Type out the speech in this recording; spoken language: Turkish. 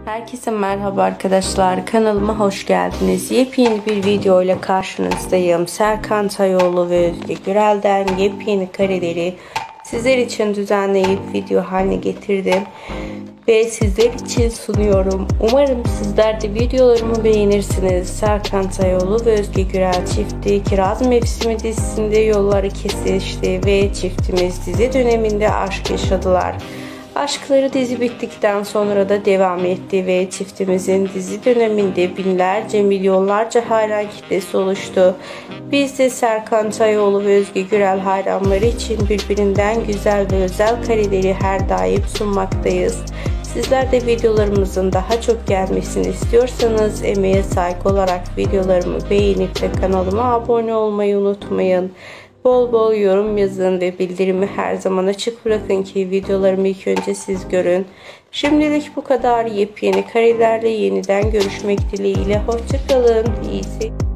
Herkese merhaba arkadaşlar, kanalıma hoş geldiniz. Yepyeni bir video ile karşınızdayım. Serkan Tayoğlu ve Özge Gürel'den yepyeni kareleri sizler için düzenleyip video haline getirdim ve sizler için sunuyorum. Umarım sizler de videolarımı beğenirsiniz. Serkan Tayoğlu ve Özge Gürel çifti Kiraz Mevsimi dizisinde yolları kesişti ve çiftimiz dizi döneminde aşk yaşadılar. Aşkları dizi bittikten sonra da devam etti ve çiftimizin dizi döneminde binlerce milyonlarca hayran kitlesi oluştu. Biz de Serkan Tayoğlu ve Özge Gürel hayranları için birbirinden güzel ve özel kareleri her daim sunmaktayız. Sizler de videolarımızın daha çok gelmesini istiyorsanız emeğe saygı olarak videolarımı beğenip ve kanalıma abone olmayı unutmayın. Bol bol yorum yazın ve bildirimi her zaman açık bırakın ki videolarımı ilk önce siz görün. Şimdilik bu kadar. Yepyeni karelerle yeniden görüşmek dileğiyle. Hoşça kalın. İyi seyirler.